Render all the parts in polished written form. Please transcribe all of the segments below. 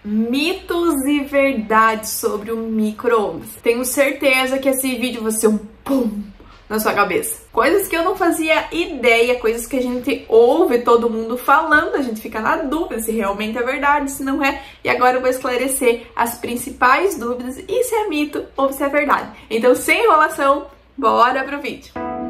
Mitos e verdades sobre o micro-ondas. Tenho certeza que esse vídeo vai ser um pum na sua cabeça. Coisas que eu não fazia ideia, coisas que a gente ouve todo mundo falando, a gente fica na dúvida se realmente é verdade, se não é. E agora eu vou esclarecer as principais dúvidas e se é mito ou se é verdade. Então, sem enrolação, bora pro vídeo.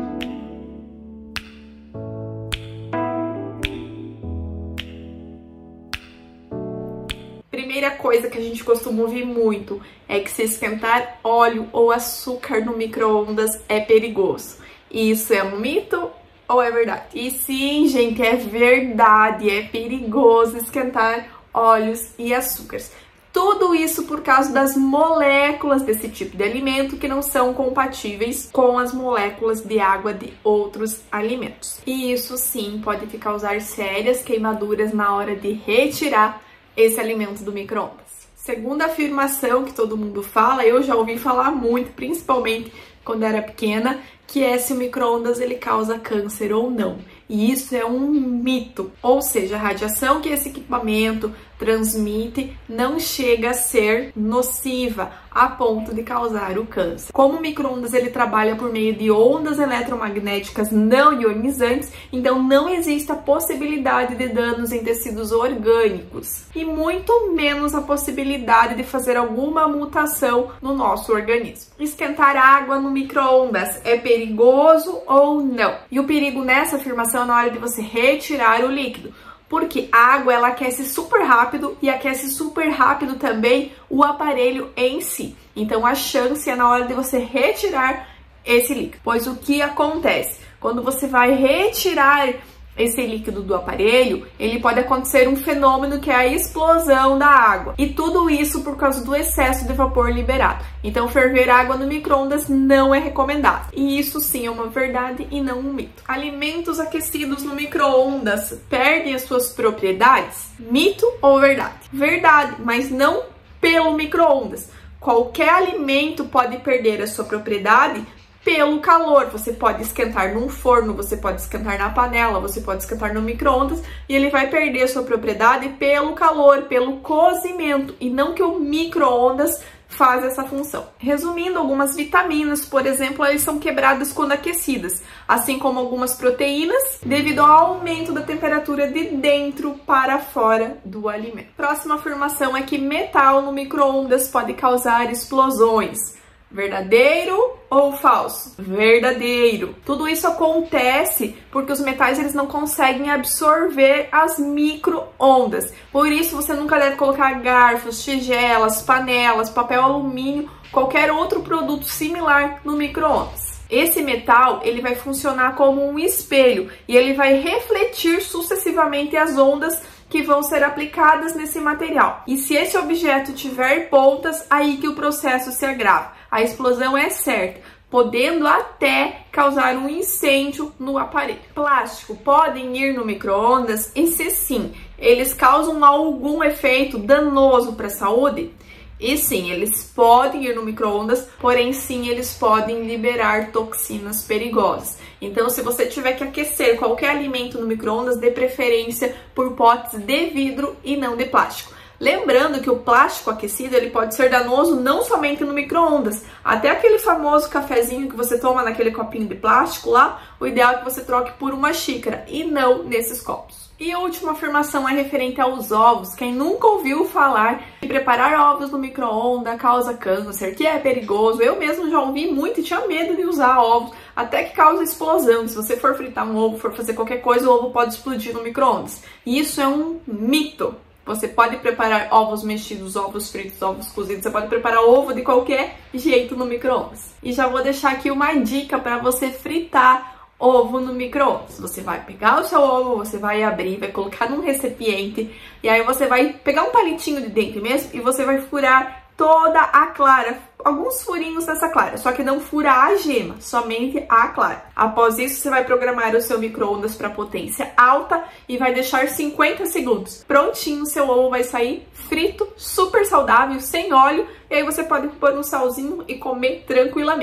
Primeira coisa que a gente costuma ouvir muito é que se esquentar óleo ou açúcar no micro-ondas é perigoso. Isso é um mito ou é verdade? E sim, gente, é verdade, é perigoso esquentar óleos e açúcares. Tudo isso por causa das moléculas desse tipo de alimento que não são compatíveis com as moléculas de água de outros alimentos. E isso sim pode te causar sérias queimaduras na hora de retirar esse alimento do micro-ondas. Segunda afirmação que todo mundo fala, eu já ouvi falar muito, principalmente quando era pequena, que é se o micro-ondas ele causa câncer ou não. E isso é um mito, ou seja, a radiação que esse equipamento transmite não chega a ser nociva a ponto de causar o câncer. Como o micro-ondas ele trabalha por meio de ondas eletromagnéticas não ionizantes, então não existe a possibilidade de danos em tecidos orgânicos e muito menos a possibilidade de fazer alguma mutação no nosso organismo. Esquentar água no micro-ondas é perigoso ou não? E o perigo nessa afirmação é na hora de você retirar o líquido. Porque a água ela aquece super rápido e aquece super rápido também o aparelho em si. Então a chance é na hora de você retirar esse líquido. Pois o que acontece? Quando você vai retirar esse líquido do aparelho, ele pode acontecer um fenômeno que é a explosão da água. E tudo isso por causa do excesso de vapor liberado. Então ferver água no micro-ondas não é recomendado. E isso sim é uma verdade e não um mito. Alimentos aquecidos no micro-ondas perdem as suas propriedades? Mito ou verdade? Verdade, mas não pelo micro-ondas. Qualquer alimento pode perder a sua propriedade pelo calor. Você pode esquentar num forno, você pode esquentar na panela, você pode esquentar no micro-ondas e ele vai perder a sua propriedade pelo calor, pelo cozimento, e não que o micro-ondas faz essa função. Resumindo, algumas vitaminas, por exemplo, elas são quebradas quando aquecidas, assim como algumas proteínas, devido ao aumento da temperatura de dentro para fora do alimento. Próxima afirmação é que metal no micro-ondas pode causar explosões. Verdadeiro ou falso? Verdadeiro. Tudo isso acontece porque os metais eles não conseguem absorver as micro-ondas. Por isso você nunca deve colocar garfos, tigelas, panelas, papel alumínio, qualquer outro produto similar no micro-ondas. Esse metal ele vai funcionar como um espelho e ele vai refletir sucessivamente as ondas que vão ser aplicadas nesse material. E se esse objeto tiver pontas, aí que o processo se agrava. A explosão é certa, podendo até causar um incêndio no aparelho. Plástico podem ir no micro-ondas e se sim, eles causam algum efeito danoso para a saúde? E sim, eles podem ir no micro-ondas, porém sim, eles podem liberar toxinas perigosas. Então, se você tiver que aquecer qualquer alimento no micro-ondas, dê preferência por potes de vidro e não de plástico. Lembrando que o plástico aquecido ele pode ser danoso não somente no micro-ondas, até aquele famoso cafezinho que você toma naquele copinho de plástico lá, o ideal é que você troque por uma xícara e não nesses copos. E a última afirmação é referente aos ovos. Quem nunca ouviu falar que preparar ovos no micro-ondas causa câncer, que é perigoso? Eu mesmo já ouvi muito e tinha medo de usar ovos, até que causa explosão. Se você for fritar um ovo, for fazer qualquer coisa, o ovo pode explodir no micro-ondas. E isso é um mito. Você pode preparar ovos mexidos, ovos fritos, ovos cozidos, você pode preparar ovo de qualquer jeito no micro-ondas. E já vou deixar aqui uma dica para você fritar ovo no micro-ondas. Você vai pegar o seu ovo, você vai abrir, vai colocar num recipiente e aí você vai pegar um palitinho de dente mesmo e você vai furar toda a clara, alguns furinhos nessa clara, só que não fura a gema, somente a clara. Após isso, você vai programar o seu micro-ondas para potência alta e vai deixar 50 segundos. Prontinho, seu ovo vai sair frito, super saudável, sem óleo, e aí você pode pôr um salzinho e comer tranquilamente.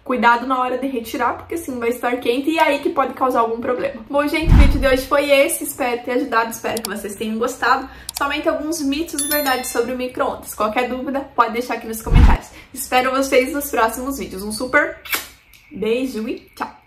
Cuidado na hora de retirar, porque sim, vai estar quente e é aí que pode causar algum problema. Bom, gente, o vídeo de hoje foi esse. Espero ter ajudado, espero que vocês tenham gostado. Somente alguns mitos e verdades sobre o micro-ondas. Qualquer dúvida, pode deixar aqui nos comentários. Espero vocês nos próximos vídeos. Um super beijo e tchau!